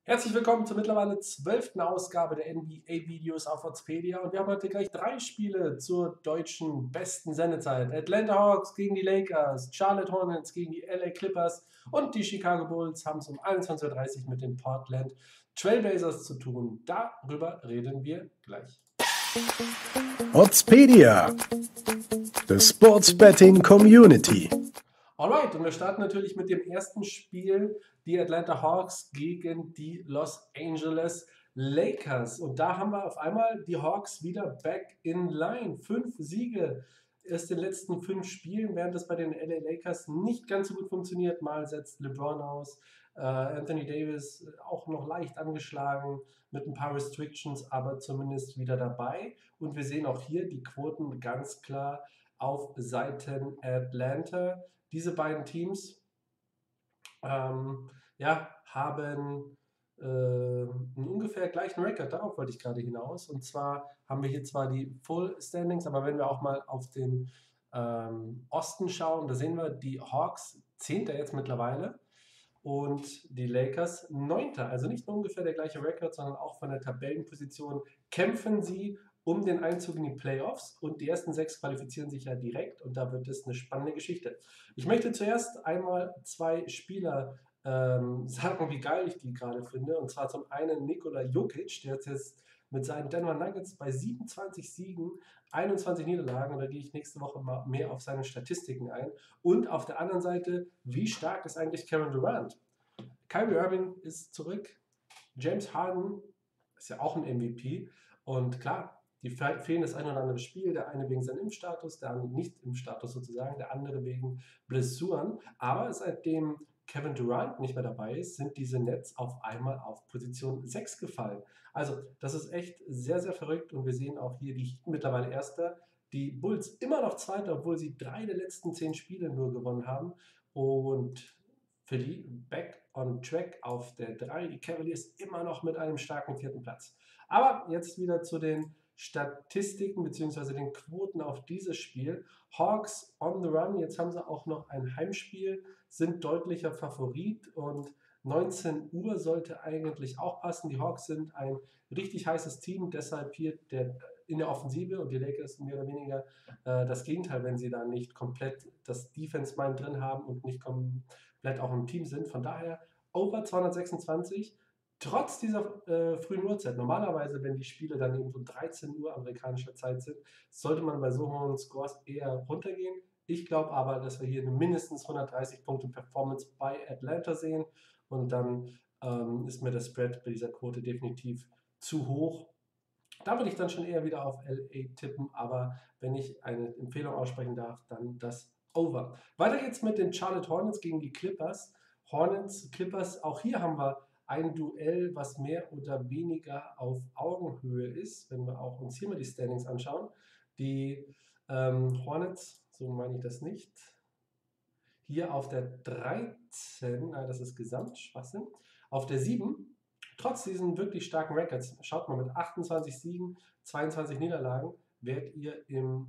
Herzlich willkommen zur mittlerweile 12. Ausgabe der NBA-Videos auf Oddspedia und wir haben heute gleich 3 Spiele zur deutschen besten Sendezeit. Atlanta Hawks gegen die Lakers, Charlotte Hornets gegen die LA Clippers und die Chicago Bulls haben es um 21:30 Uhr mit den Portland Trailblazers zu tun. Darüber reden wir gleich. Oddspedia, the Sports Betting Community. Alright, und wir starten natürlich mit dem ersten Spiel, die Atlanta Hawks gegen die Los Angeles Lakers. Und da haben wir auf einmal die Hawks wieder back in line. 5 Siege aus den letzten 5 Spielen, während das bei den LA Lakers nicht ganz so gut funktioniert. Mal setzt LeBron aus, Anthony Davis auch noch leicht angeschlagen mit ein paar Restrictions, aber zumindest wieder dabei. Und wir sehen auch hier die Quoten ganz klar auf Seiten Atlanta. Diese beiden Teams haben einen ungefähr gleichen Rekord, darauf wollte ich gerade hinaus. Und zwar haben wir hier zwar die Full Standings, aber wenn wir auch mal auf den Osten schauen, da sehen wir die Hawks 10. jetzt mittlerweile und die Lakers 9. Also nicht nur ungefähr der gleiche Rekord, sondern auch von der Tabellenposition kämpfen sie um den Einzug in die Playoffs und die ersten 6 qualifizieren sich ja direkt und da wird es eine spannende Geschichte. Ich möchte zuerst einmal 2 Spieler sagen, wie geil ich die gerade finde. Und zwar zum einen Nikola Jokic, der jetzt mit seinen Denver Nuggets bei 27 Siegen, 21 Niederlagen. Und da gehe ich nächste Woche mal mehr auf seine Statistiken ein. Und auf der anderen Seite, wie stark ist eigentlich Kevin Durant? Kyrie Irving ist zurück. James Harden ist ja auch ein MVP. Und klar, die fehlen das ein oder andere Spiel. Der eine wegen seinem Impfstatus, der andere nicht im Status sozusagen, der andere wegen Blessuren. Aber seitdem Kevin Durant nicht mehr dabei ist, sind diese Nets auf einmal auf Position 6 gefallen. Also das ist echt sehr, sehr verrückt und wir sehen auch hier die Heat mittlerweile Erster, die Bulls immer noch Zweiter, obwohl sie 3 der letzten 10 Spiele nur gewonnen haben und Philly back on track auf der 3, die Cavaliers immer noch mit einem starken 4. Platz. Aber jetzt wieder zu den Statistiken bzw. den Quoten auf dieses Spiel. Hawks on the run, jetzt haben sie auch noch ein Heimspiel, sind deutlicher Favorit und 19 Uhr sollte eigentlich auch passen. Die Hawks sind ein richtig heißes Team, deshalb hier in der Offensive und die Lakers mehr oder weniger das Gegenteil, wenn sie da nicht komplett das Defense-Mind drin haben und nicht komplett auch im Team sind. Von daher over 226 trotz dieser frühen Uhrzeit. Normalerweise, wenn die Spiele dann eben so 13 Uhr amerikanischer Zeit sind, sollte man bei so hohen Scores eher runtergehen. Ich glaube aber, dass wir hier eine mindestens 130 Punkte Performance bei Atlanta sehen und dann ist mir der Spread bei dieser Quote definitiv zu hoch. Da würde ich dann schon eher wieder auf LA tippen, aber wenn ich eine Empfehlung aussprechen darf, dann das Over. Weiter geht's mit den Charlotte Hornets gegen die Clippers. Hornets, Clippers, auch hier haben wir ein Duell, was mehr oder weniger auf Augenhöhe ist, wenn wir auch uns hier mal die Standings anschauen. Die Hornets, so meine ich das nicht, hier auf der 13, das ist Gesamtschwachsinn, auf der 7, trotz diesen wirklich starken Records, schaut mal, mit 28 Siegen, 22 Niederlagen, werdet ihr im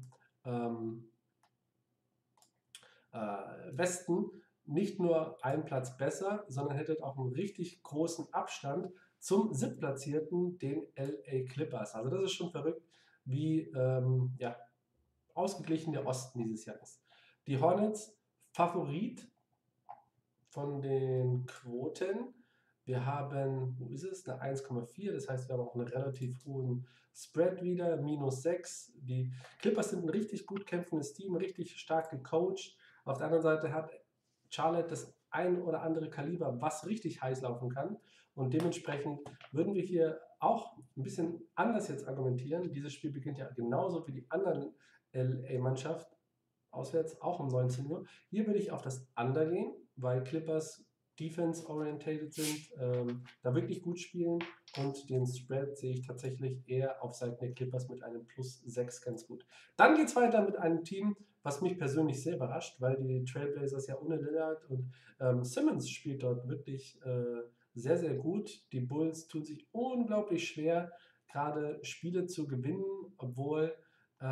Westen nicht nur einen Platz besser, sondern hättet auch einen richtig großen Abstand zum Siebtplatzierten, den LA Clippers. Also das ist schon verrückt, wie ausgeglichen der Osten dieses Jahr ist. Die Hornets Favorit von den Quoten. Wir haben, wo ist es? Eine 1,4, das heißt, wir haben auch einen relativ hohen Spread wieder, -6. Die Clippers sind ein richtig gut kämpfendes Team, richtig stark gecoacht. Auf der anderen Seite hat Charlotte das ein oder andere Kaliber, was richtig heiß laufen kann. Und dementsprechend würden wir hier auch ein bisschen anders jetzt argumentieren. Dieses Spiel beginnt ja genauso wie die anderen LA-Mannschaft auswärts, auch um 19 Uhr. Hier würde ich auf das Under gehen, weil Clippers defense-orientated sind, da wirklich gut spielen und den Spread sehe ich tatsächlich eher auf Seiten der Clippers mit einem +6 ganz gut. Dann geht es weiter mit einem Team, was mich persönlich sehr überrascht, weil die Trailblazers ja ohne Lillard und Simmons spielt dort wirklich sehr, sehr gut. Die Bulls tun sich unglaublich schwer, gerade Spiele zu gewinnen, obwohl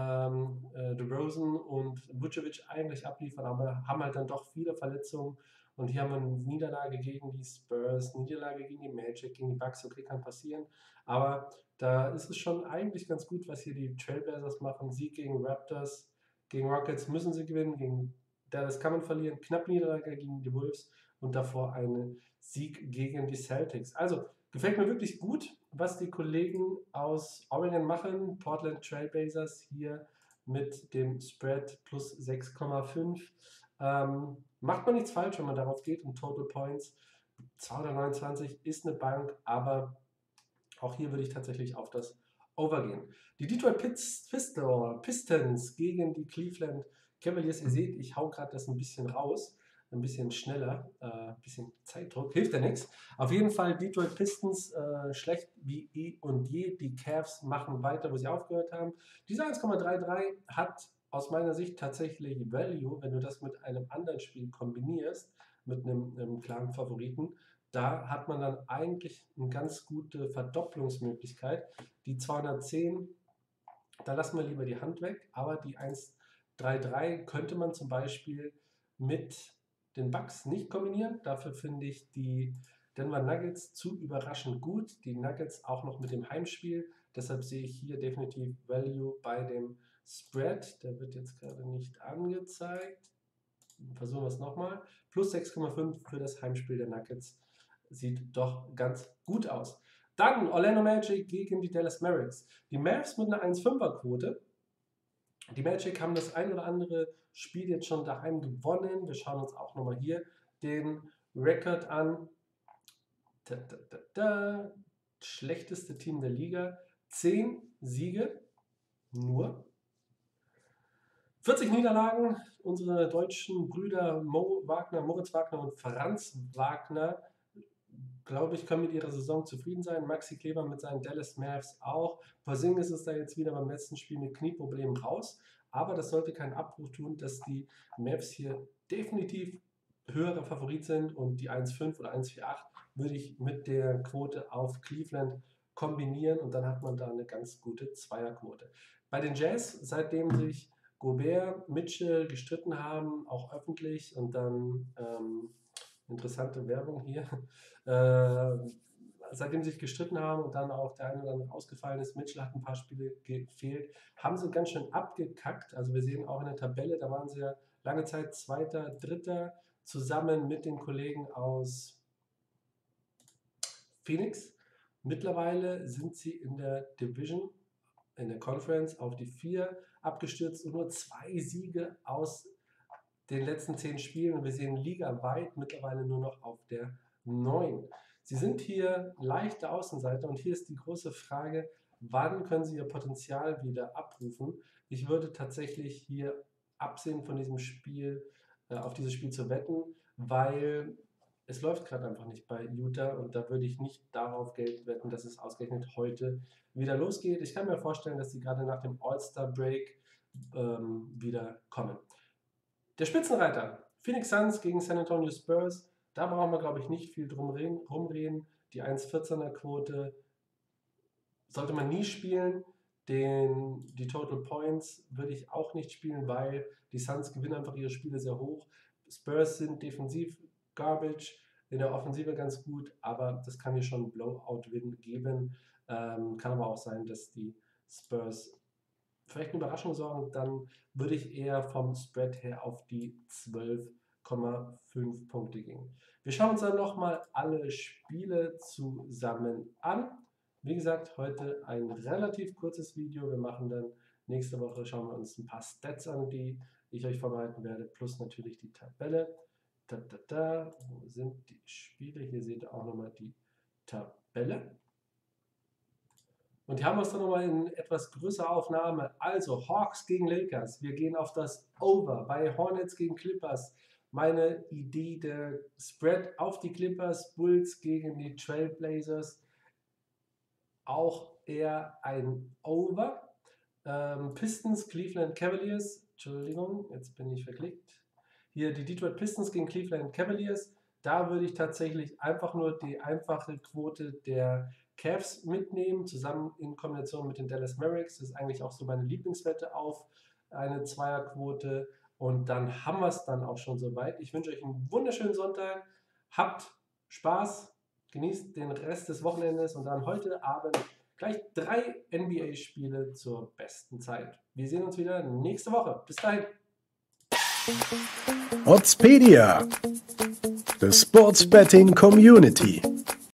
DeRozan und Vucevic eigentlich abliefern, aber haben halt dann doch viele Verletzungen Und hier haben wir eine Niederlage gegen die Spurs, Niederlage gegen die Magic, gegen die Bucks. Okay, kann passieren. Aber da ist es schon eigentlich ganz gut, was hier die Trailblazers machen. Sieg gegen Raptors, gegen Rockets müssen sie gewinnen, gegen Dallas kann man verlieren. Knapp Niederlage gegen die Wolves und davor einen Sieg gegen die Celtics. Also gefällt mir wirklich gut, was die Kollegen aus Oregon machen. Portland Trailblazers hier mit dem Spread plus 6,5. Macht man nichts falsch, wenn man darauf geht und Total Points 229 ist eine Bank, aber auch hier würde ich tatsächlich auf das Over gehen. Die Detroit Pistons gegen die Cleveland Cavaliers. Ihr seht, ich hau gerade das ein bisschen raus, ein bisschen schneller, ein bisschen Zeitdruck, hilft ja nichts. Auf jeden Fall Detroit Pistons schlecht wie eh und je. Die Cavs machen weiter, wo sie aufgehört haben. Diese 1,33 hat aus meiner Sicht tatsächlich Value, wenn du das mit einem anderen Spiel kombinierst, mit einem klaren Favoriten. Da hat man dann eigentlich eine ganz gute Verdopplungsmöglichkeit. Die 210, da lassen wir lieber die Hand weg, aber die 1,33 könnte man zum Beispiel mit den Bucks nicht kombinieren. Dafür finde ich die Denver Nuggets zu überraschend gut. Die Nuggets auch noch mit dem Heimspiel. Deshalb sehe ich hier definitiv Value bei dem Spread. Der wird jetzt gerade nicht angezeigt. Versuchen wir es nochmal. Plus 6,5 für das Heimspiel der Nuggets. Sieht doch ganz gut aus. Dann Orlando Magic gegen die Dallas Mavericks. Die Mavs mit einer 1,5er-Quote. Die Magic haben das ein oder andere Spiel jetzt schon daheim gewonnen. Wir schauen uns auch nochmal hier den Rekord an. Schlechteste Team der Liga. 10 Siege. Nur 40 Niederlagen. Unsere deutschen Brüder Moritz Wagner und Franz Wagner, glaube ich, können mit ihrer Saison zufrieden sein. Maxi Kleber mit seinen Dallas Mavs auch. Porzingis ist da jetzt wieder beim letzten Spiel mit Knieproblemen raus. Aber das sollte keinen Abbruch tun, dass die Mavs hier definitiv höherer Favorit sind. Und die 1,5 oder 1,48 würde ich mit der Quote auf Cleveland kombinieren. Und dann hat man da eine ganz gute Zweierquote. Bei den Jazz, seitdem sich Gobert, Mitchell gestritten haben, auch öffentlich, und dann interessante Werbung hier, seitdem sie sich gestritten haben und dann auch der eine oder andere ausgefallen ist, Mitchell hat ein paar Spiele gefehlt, haben sie ganz schön abgekackt. Also wir sehen auch in der Tabelle, da waren sie ja lange Zeit Zweiter, Dritter, zusammen mit den Kollegen aus Phoenix. Mittlerweile sind sie in der Division, in der Conference auf die 4 abgestürzt und nur 2 Siege aus den letzten 10 Spielen. Und wir sehen ligaweit mittlerweile nur noch auf der 9. Sie sind hier leichte Außenseiter und hier ist die große Frage, wann können sie ihr Potenzial wieder abrufen? Ich würde tatsächlich hier absehen von diesem Spiel, auf dieses Spiel zu wetten, weil es läuft gerade einfach nicht bei Utah und da würde ich nicht darauf Geld wetten, dass es ausgerechnet heute wieder losgeht. Ich kann mir vorstellen, dass sie gerade nach dem All-Star-Break wieder kommen. Der Spitzenreiter, Phoenix Suns gegen San Antonio Spurs, da brauchen wir, glaube ich, nicht viel rumreden. Die 1,14er Quote sollte man nie spielen. Die Total Points würde ich auch nicht spielen, weil die Suns gewinnen einfach ihre Spiele sehr hoch. Spurs sind defensiv Garbage, in der Offensive ganz gut, aber das kann hier schon einen Blowout-Win geben. Kann aber auch sein, dass die Spurs vielleicht eine Überraschung sorgen. Dann würde ich eher vom Spread her auf die 12,5 Punkte gehen. Wir schauen uns dann nochmal alle Spiele zusammen an. Wie gesagt, heute ein relativ kurzes Video. Wir machen dann nächste Woche, schauen wir uns ein paar Stats an, die ich euch vorbereiten werde, plus natürlich die Tabelle. Wo sind die Spiele? Hier seht ihr auch nochmal die Tabelle. Und hier haben wir es dann nochmal in etwas größerer Aufnahme. Also Hawks gegen Lakers. Wir gehen auf das Over. Bei Hornets gegen Clippers. Meine Idee, der Spread auf die Clippers. Bulls gegen die Trailblazers. Auch eher ein Over. Pistons, Cleveland Cavaliers. Entschuldigung, jetzt bin ich verklickt. Hier die Detroit Pistons gegen Cleveland Cavaliers. Da würde ich tatsächlich einfach nur die einfache Quote der Cavs mitnehmen, zusammen in Kombination mit den Dallas Mavericks. Das ist eigentlich auch so meine Lieblingswette auf eine Zweierquote. Und dann haben wir es dann auch schon soweit. Ich wünsche euch einen wunderschönen Sonntag. Habt Spaß, genießt den Rest des Wochenendes und dann heute Abend gleich 3 NBA-Spiele zur besten Zeit. Wir sehen uns wieder nächste Woche. Bis dahin. Oddspedia, the Sports Betting Community.